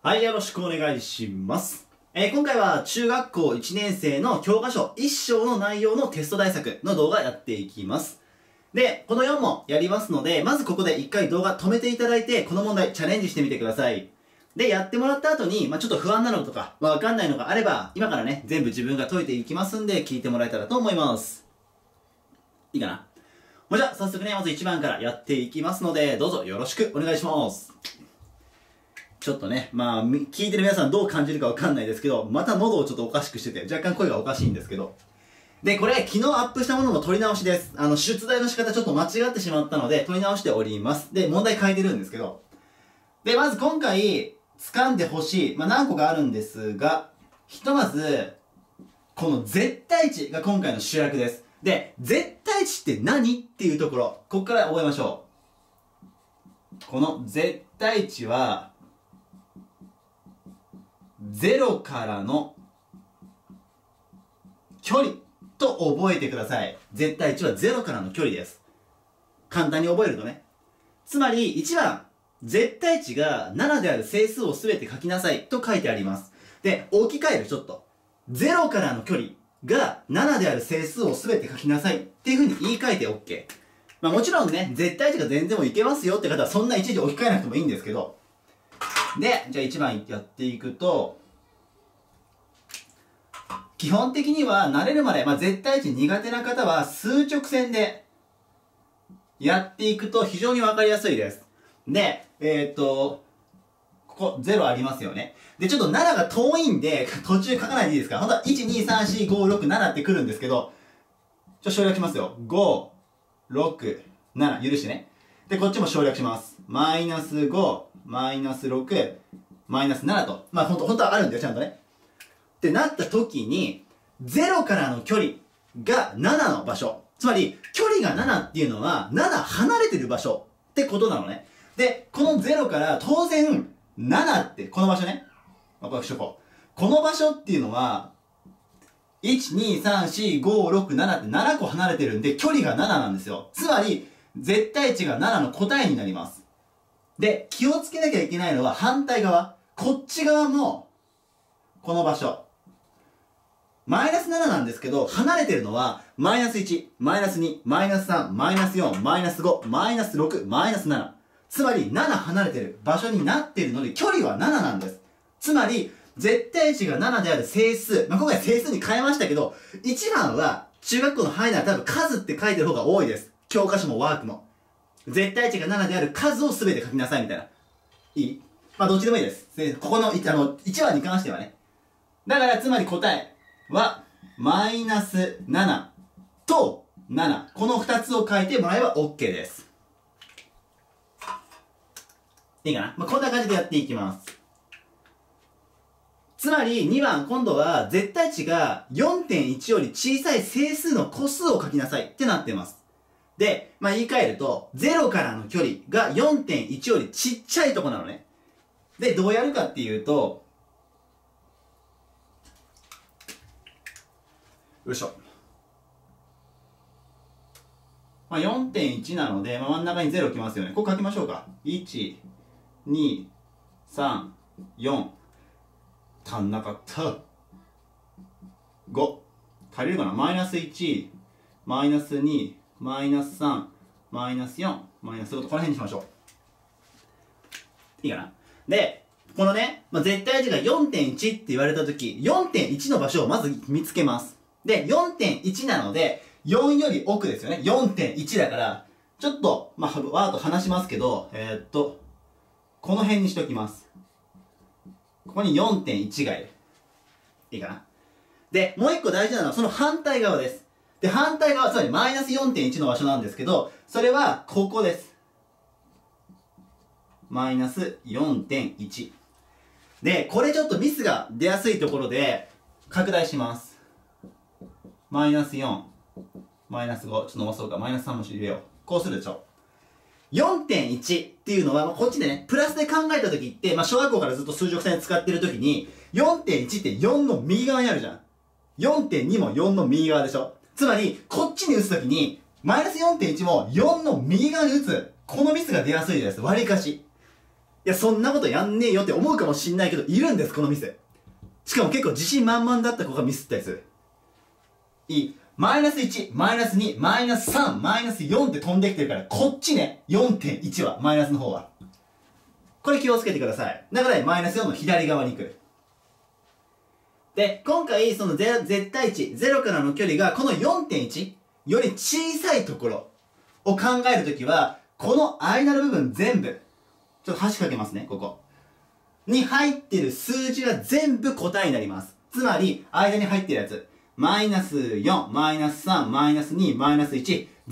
はい、よろしくお願いします。今回は中学校1年生の教科書1章の内容のテスト対策の動画やっていきます。で、この4問やりますので、まずここで1回動画止めていただいて、この問題チャレンジしてみてください。で、やってもらった後に、ちょっと不安なのとか、わかんないのがあれば、今からね、全部自分が解いていきますんで、聞いてもらえたらと思います。いいかな？じゃあ、早速ね、まず1番からやっていきますので、どうぞよろしくお願いします。ちょっとね、聞いてる皆さんどう感じるかわかんないですけど、また喉をちょっとおかしくしてて、若干声がおかしいんですけど。で、これ、昨日アップしたものの取り直しです。出題の仕方ちょっと間違ってしまったので、取り直しております。で、問題変えてるんですけど。で、まず今回、掴んでほしい、何個かあるんですが、ひとまず、この絶対値が今回の主役です。で、絶対値って何っていうところ、ここから覚えましょう。この絶対値は、0からの距離と覚えてください。絶対値は0からの距離です。簡単に覚えるとね。つまり1番、絶対値が7である整数をすべて書きなさいと書いてあります。で、置き換えるちょっと。0からの距離が7である整数をすべて書きなさいっていう風に言い換えて OK。もちろんね、絶対値が全然もいけますよって方はそんないちいち置き換えなくてもいいんですけど。で、じゃあ1番やっていくと、基本的には慣れるまで、絶対値苦手な方は数直線でやっていくと非常にわかりやすいです。で、ここ0ありますよね。で、ちょっと7が遠いんで、途中書かないでいいですか？本当は1、2、3、4、5、6、7ってくるんですけど、省略しますよ。5、6、7、許してね。で、こっちも省略します。マイナス5、マイナス6、マイナス7と。本当はあるんだよ、ちゃんとね。ってなった時に、0からの距離が7の場所。つまり、距離が7っていうのは、7離れてる場所ってことなのね。で、この0から当然、7って、この場所ね。これしとこう。この場所っていうのは、1、2、3、4、5、6、7って7個離れてるんで、距離が7なんですよ。つまり、絶対値が7の答えになります。で、気をつけなきゃいけないのは反対側。こっち側も、この場所。マイナス7なんですけど、離れてるのは、マイナス1、マイナス2、マイナス3、マイナス4、マイナス5、マイナス6、マイナス7。つまり、7離れてる場所になっているので、距離は7なんです。つまり、絶対値が7である整数。今回整数に変えましたけど、1番は、中学校の範囲なら多分数って書いてる方が多いです。教科書もワークも。絶対値が7である数を全て書きなさいみたいな。いい？どっちでもいいです。ここの、1番に関してはね。だから、つまり答えは、マイナス7と7。この2つを書いてもらえば OK です。いいかな？こんな感じでやっていきます。つまり、2番、今度は、絶対値が 4.1 より小さい整数の個数を書きなさいってなってます。で、言い換えると、0からの距離が 4.1 よりちっちゃいとこなのね。で、どうやるかっていうと、よいしょ。4.1 なので、真ん中に0きますよね。ここ書きましょうか。1、2、3、4。足んなかった。5。足りるかな？マイナス1、マイナス2、マイナス3、マイナス4、マイナス5とこの辺にしましょう。いいかな？で、このね、絶対値が 4.1 って言われたとき、4.1 の場所をまず見つけます。で、4.1 なので、4より奥ですよね。4.1 だから、ちょっと、わーっと話しますけど、この辺にしときます。ここに 4.1 がいる。いいかな？で、もう一個大事なのはその反対側です。で、反対側、つまりマイナス 4.1 の場所なんですけど、それはここです。マイナス 4.1。で、これちょっとミスが出やすいところで、拡大します。マイナス4、マイナス5、ちょっと伸ばそうか、マイナス3も入れよう。こうするでしょ。4.1 っていうのは、こっちでね、プラスで考えたときって、小学校からずっと数直線使ってるときに、4.1 って4の右側にあるじゃん。4.2 も4の右側でしょ。つまり、こっちに打つときに、マイナス 4.1 も4の右側に打つ。このミスが出やすいです。割りかし。 や、そんなことやんねえよって思うかもしんないけど、いるんです、このミス。しかも結構自信満々だった子がミスったりする。マイナス1、マイナス2、マイナス3、マイナス4って飛んできてるから、こっちね、4.1 は、マイナスの方は。これ気をつけてください。だから、マイナス4の左側に行く。で、今回、その絶対値、0からの距離が、この 4.1 より小さいところを考えるときは、この間の部分全部、ちょっと端かけますね、ここ。に入ってる数字が全部答えになります。つまり、間に入ってるやつ。マイナス4、マイナス3、マイナス2、マイナス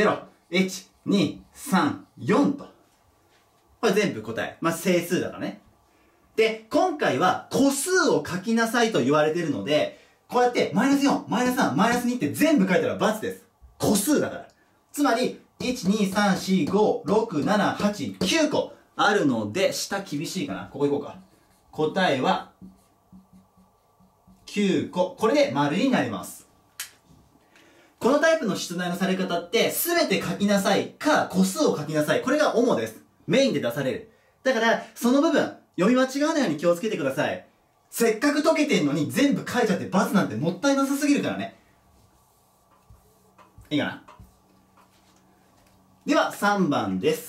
1、0、1、2、3、4と。これ全部答え。まあ、整数だからね。で、今回は個数を書きなさいと言われているので、こうやってマイナス4、マイナス3、マイナス2って全部書いたら×です。個数だから。つまり、1、2、3、4、5、6、7、8、9個あるので、下厳しいかな。ここ行こうか。答えは、9個。これで丸になります。このタイプの出題のされ方って、すべて書きなさいか、個数を書きなさい。これが主です。メインで出される。だから、その部分、読み間違わないように気をつけてください。せっかく解けてんのに全部書いちゃって×なんてもったいなさすぎるからね。いいかな。では、3番です。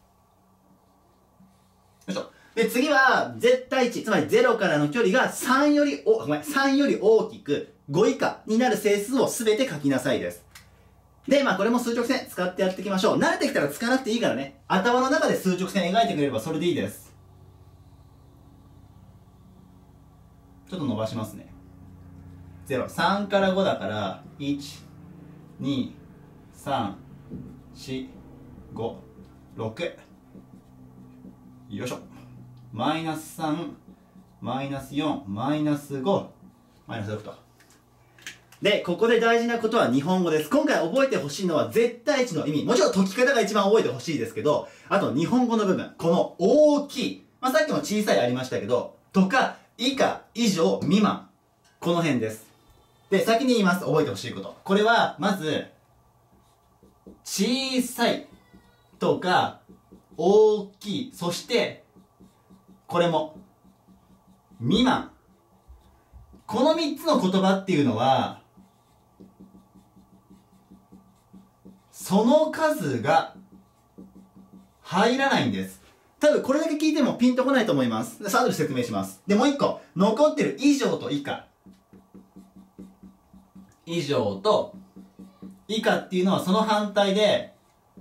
よいしょ。で、次は、絶対値、つまり0からの距離が3より大きく、5以下になる整数をすべて書きなさいです。で、まあこれも数直線使ってやっていきましょう。慣れてきたら使わなくていいからね。頭の中で数直線描いてくれればそれでいいです。ちょっと伸ばしますね。0、3から5だから、1、2、3、4、5、6。よいしょ。マイナス3、マイナス4、マイナス5、マイナス6と。で、ここで大事なことは日本語です。今回覚えてほしいのは絶対値の意味。もちろん解き方が一番覚えてほしいですけど、あと日本語の部分。この大きい。まあ、さっきも小さいありましたけど、とか、以下、以上、未満。この辺です。で、先に言います。覚えてほしいこと。これは、まず、小さいとか、大きい。そして、これも、未満。この3つの言葉っていうのは、その数が入らないんです。多分これだけ聞いてもピンとこないと思います。さあ、後で説明します。で、もう一個。残ってる以上と以下。以上と以下っていうのはその反対で、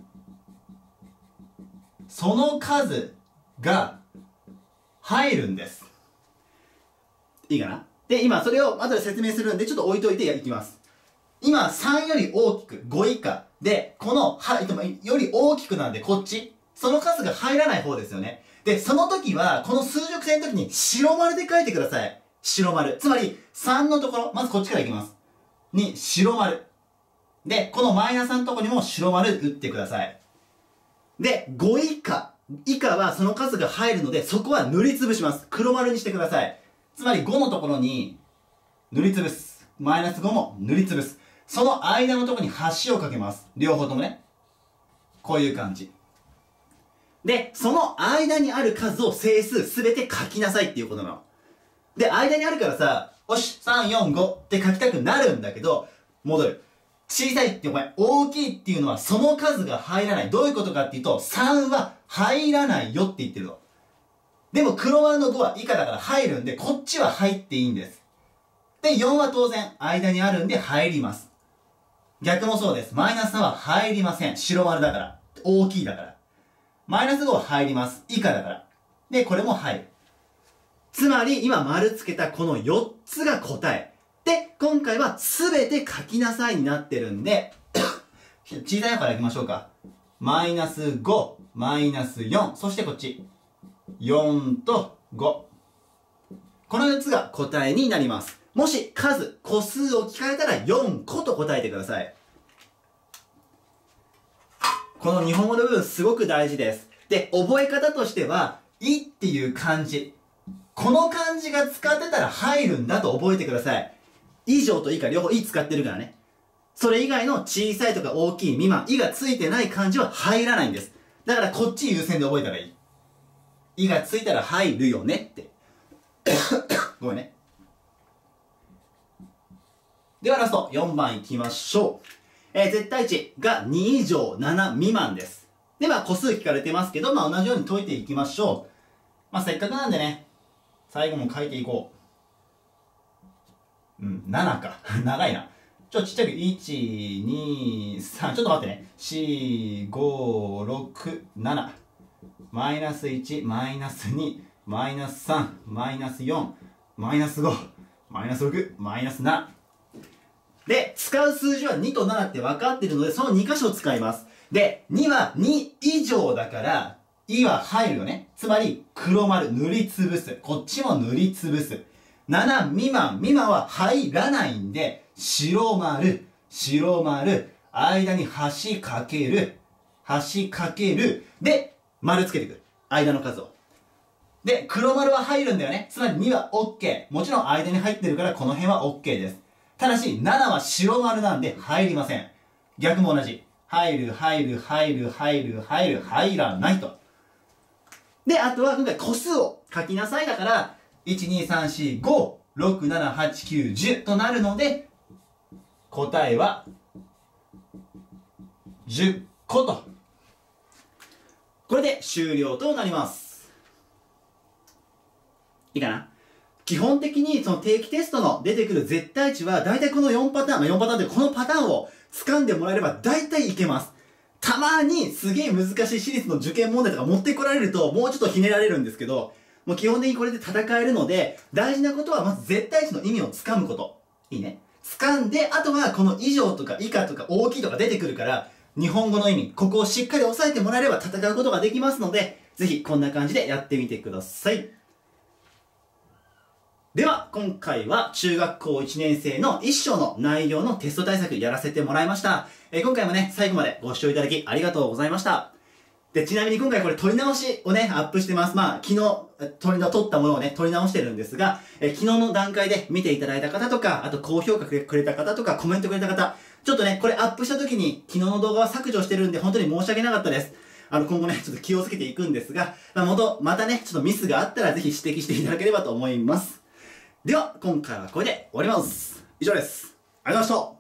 その数が入るんです。いいかな？で、今それを後で説明するんでちょっと置いといていきます。今3より大きく5以下で、このより大きくなんでこっち。その数が入らない方ですよね。で、その時は、この数直線の時に白丸で書いてください。白丸。つまり、3のところ、まずこっちからいきます。に、白丸。で、このマイナスのところにも白丸打ってください。で、5以下。以下はその数が入るので、そこは塗りつぶします。黒丸にしてください。つまり5のところに、塗りつぶす。マイナス5も塗りつぶす。その間のところに端をかけます。両方ともね。こういう感じ。で、その間にある数を整数すべて書きなさいっていうことなの。で、間にあるからさ、よし、3、4、5って書きたくなるんだけど、戻る。小さいってお前、大きいっていうのはその数が入らない。どういうことかっていうと、3は入らないよって言ってるの。でも黒丸の5は以下だから入るんで、こっちは入っていいんです。で、4は当然、間にあるんで入ります。逆もそうです。マイナス3は入りません。白丸だから。大きいだから。マイナス5は入ります。以下だから。で、これも入る。つまり、今丸つけたこの4つが答え。で、今回は全て書きなさいになってるんで、小さいのからいきましょうか。マイナス5、マイナス4、そしてこっち。4と5。この4つが答えになります。もし個数を聞かれたら4個と答えてください。この日本語の部分すごく大事です。で、覚え方としては、いっていう漢字。この漢字が使ってたら入るんだと覚えてください。以上と以下両方い使ってるからね。それ以外の小さいとか大きい未満、いがついてない漢字は入らないんです。だからこっち優先で覚えたらいい。 いがついたら入るよねって。ごめんね。ではラスト、4番いきましょう。絶対値が2以上7未満です。で、個数聞かれてますけど、同じように解いていきましょう。せっかくなんでね、最後も書いていこう。7か。長いな。ちっちゃく、1、2、3、ちょっと待ってね。4、5、6、7。マイナス1、マイナス2、マイナス3、マイナス4、マイナス5、マイナス6、マイナス7。で、使う数字は2と7って分かっているので、その2箇所を使います。で、2は2以上だから、いは入るよね。つまり、黒丸、塗りつぶす。こっちも塗りつぶす。7未満は入らないんで、白丸、白丸、間に端かける、端かける、で、丸つけてくる。間の数を。で、黒丸は入るんだよね。つまり2は OK。もちろん間に入ってるからこの辺は OK です。ただし、7は白丸なんで入りません。逆も同じ。入る、入る、入る、入る、入る、入らないと。で、あとは今回個数を書きなさいだから、1、2、3、4、5、6、7、8、9、10となるので、答えは、10個と。これで終了となります。いいかな？基本的にその定期テストの出てくる絶対値は、だいたいこの4パターン、4パターンでこのパターンを掴んでもらえればだいたいいけます。たまにすげえ難しい私立の受験問題とか持ってこられると、もうちょっとひねられるんですけど、もう基本的にこれで戦えるので、大事なことはまず絶対値の意味を掴むこと。いいね。掴んで、あとはこの以上とか以下とか大きいとか出てくるから、日本語の意味、ここをしっかり押さえてもらえれば戦うことができますので、ぜひこんな感じでやってみてください。では、今回は中学校1年生の一章の内容のテスト対策やらせてもらいました。今回もね、最後までご視聴いただきありがとうございました。で、ちなみに今回これ撮り直しをね、アップしてます。昨日、撮ったものをね、撮り直してるんですが、昨日の段階で見ていただいた方とか、あと高評価くれた方とか、コメントくれた方、ちょっとね、これアップした時に昨日の動画は削除してるんで、本当に申し訳なかったです。今後ね、ちょっと気をつけていくんですが、またね、ちょっとミスがあったらぜひ指摘していただければと思います。では、今回はこれで終わります。以上です。ありがとうございました。